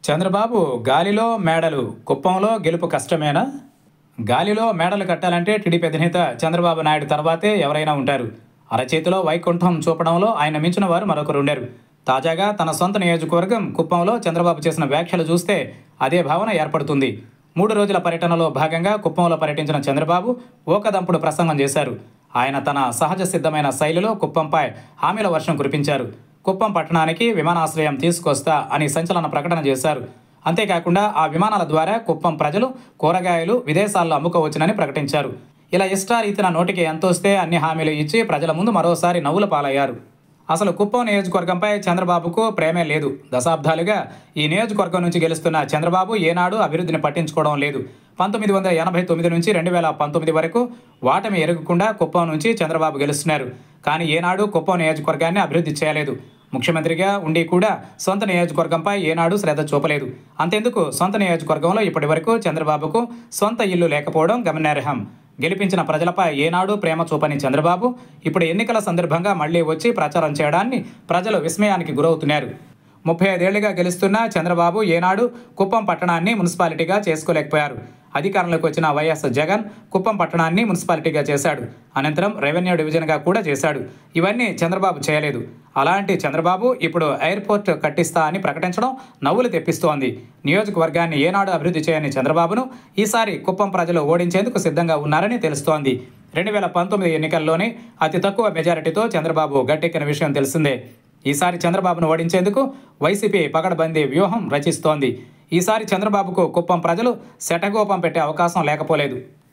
చంద్రబాబు గాలిలో మేడలు కుప్పంలో గెలుపు కష్టమేనా? గాలిలో మేడలు కట్టాలంటే టీడీపీ అధినేత చంద్రబాబు నాయుడు తర్వాతే ఎవరైనా ఉంటారు. అరచేతిలో వైకుంఠం చూపడంలో ఆయన మించిన వారు మరొకరు ఉండరు. తాజాగా తన సొంత నియోజకవర్గం కుప్పంలో చంద్రబాబు చేసిన వ్యాఖ్యలు చూస్తే అదే భావన ఏర్పడుతుంది. 3 రోజుల పర్యటనలో భాగంగా కుప్పంలో పర్యటించిన చంద్రబాబు ఓకదంపుడు ప్రసంగం చేశారు. ఆయన తన సహజ సిద్ధమైన శైలిలో కుప్పంపై హామీల వర్షం కురిపించారు. కుప్పం పట్టణానికి విమానాశ్రయం తీసుకొస్తా అని సంచలన ప్రకటన చేశారు. అంతేకాకుండా ఆ విమానాల ద్వారా కుప్పం ప్రజలు కూరగాయలు విదేశాల్లో అమ్ముకోవచ్చునని ప్రకటించారు. ఇలా ఇష్టారీతిన నోటికి ఎంతొస్తే అన్ని హామీలు ఇచ్చి ప్రజల ముందు మరోసారి నవ్వుల పాలయ్యారు. అసలు కుప్పం నియోజకవర్గంపై చంద్రబాబుకు ప్రేమే లేదు. దశాబ్దాలుగా ఈ నియోజకవర్గం నుంచి గెలుస్తున్న చంద్రబాబు ఏనాడు అభివృద్ధిని పట్టించుకోవడం లేదు. 1989 నుంచి 2019 వరకు వాటమి ఎరగకుండా కుప్పం నుంచి చంద్రబాబు గెలుస్తున్నారు. కానీ ఏనాడు కుప్పం నియోజకవర్గాన్ని అభివృద్ధి చేయలేదు. ముఖ్యమంత్రిగా ఉండి కూడా సొంత నియోజకవర్గంపై ఏనాడు శ్రద్ధ చూపలేదు. అంతెందుకు సొంత నియోజకవర్గంలో ఇప్పటి వరకు చంద్రబాబుకు సొంత ఇల్లు లేకపోవడం గమనార్హం. గెలిపించిన ప్రజలపై ఏనాడు ప్రేమ చూపని చంద్రబాబు ఇప్పుడు ఎన్నికల సందర్భంగా మళ్లీ వచ్చి ప్రచారం చేయడాన్ని ప్రజలు విస్మయానికి గురవుతున్నారు. 35 ఏళ్లుగా గెలుస్తున్న చంద్రబాబు ఏనాడు కుప్పం పట్టణాన్ని మున్సిపాలిటీగా చేసుకోలేకపోయారు. అధికారంలోకి వచ్చిన వైఎస్ జగన్ కుప్పం పట్టణాన్ని మున్సిపాలిటీగా చేశాడు. అనంతరం రెవెన్యూ డివిజన్గా కూడా చేశాడు. ఇవన్నీ చంద్రబాబు చేయలేదు. అలాంటి చంద్రబాబు ఇప్పుడు ఎయిర్పోర్ట్ కట్టిస్తా అని ప్రకటించడం నవ్వులు తెప్పిస్తోంది. నియోజకవర్గాన్ని ఏనాడు అభివృద్ధి చేయని చంద్రబాబును ఈసారి కుప్పం ప్రజలు ఓడించేందుకు సిద్ధంగా ఉన్నారని తెలుస్తోంది. 2019 ఎన్నికల్లోనే అతి తక్కువ మెజారిటీతో చంద్రబాబు గట్టెక్కిన విషయం తెలిసిందే. ఈసారి చంద్రబాబును ఓడించేందుకు వైసీపీ పకడ్బందీ వ్యూహం రచిస్తోంది. ఈసారి చంద్రబాబుకు కుప్పం ప్రజలు శటగోపం పెట్టే అవకాశం లేకపోలేదు.